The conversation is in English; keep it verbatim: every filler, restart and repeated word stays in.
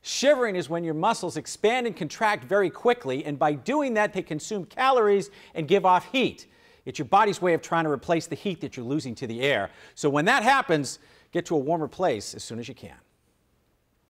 Shivering is when your muscles expand and contract very quickly, and by doing that, they consume calories and give off heat. It's your body's way of trying to replace the heat that you're losing to the air. So when that happens, get to a warmer place as soon as you can.